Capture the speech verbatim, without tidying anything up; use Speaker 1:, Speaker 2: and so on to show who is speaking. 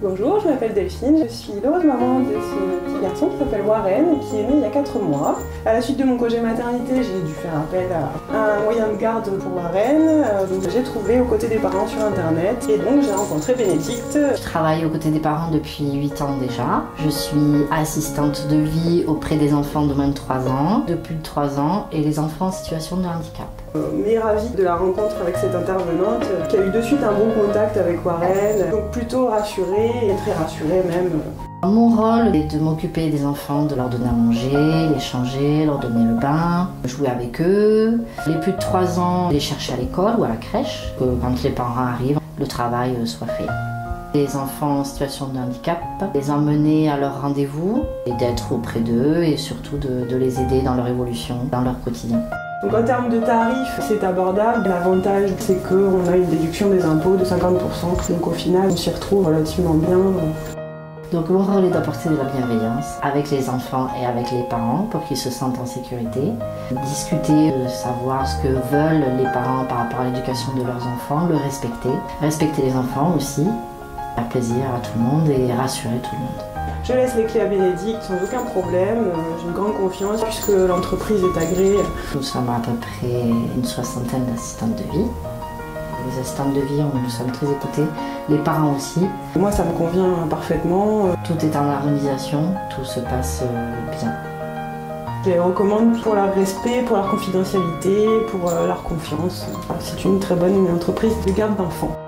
Speaker 1: Bonjour, je m'appelle Delphine, je suis l'heureuse maman de ce petit garçon qui s'appelle Warren, qui est né il y a quatre mois. À la suite de mon congé maternité, j'ai dû faire appel à un moyen de garde pour Warren, donc j'ai trouvé aux côtés des parents sur internet et donc j'ai rencontré Bénédicte.
Speaker 2: Je travaille aux côtés des parents depuis huit ans déjà. Je suis assistante de vie auprès des enfants de moins de trois ans, de plus de trois ans et les enfants en situation de handicap.
Speaker 1: Euh, mais ravie de la rencontre avec cette intervenante qui a eu de suite un bon contact avec Warren, donc plutôt rassurée et très rassurée même.
Speaker 2: Mon rôle est de m'occuper des enfants, de leur donner à manger, les changer, leur donner le bain, jouer avec eux. Les plus de trois ans, les chercher à l'école ou à la crèche, que quand les parents arrivent, le travail soit fait. Les enfants en situation de handicap, les emmener à leur rendez-vous et d'être auprès d'eux et surtout de, de les aider dans leur évolution, dans leur quotidien.
Speaker 1: Donc en termes de tarifs, c'est abordable. L'avantage, c'est qu'on a une déduction des impôts de cinquante pour cent. Donc au final, on s'y retrouve relativement bien.
Speaker 2: Donc mon rôle est d'apporter de la bienveillance avec les enfants et avec les parents pour qu'ils se sentent en sécurité. Discuter, de savoir ce que veulent les parents par rapport à l'éducation de leurs enfants, le respecter. Respecter les enfants aussi, faire plaisir à tout le monde et rassurer tout le monde.
Speaker 1: Je laisse les clés à Bénédicte sans aucun problème, j'ai une grande confiance puisque l'entreprise est agréée.
Speaker 2: Nous sommes à peu près une soixantaine d'assistantes de vie. Les assistantes de vie, nous sommes très écoutées, les parents aussi.
Speaker 1: Moi ça me convient parfaitement.
Speaker 2: Tout est en harmonisation, tout se passe bien.
Speaker 1: Je les recommande pour leur respect, pour leur confidentialité, pour leur confiance. C'est une très bonne entreprise de garde d'enfants.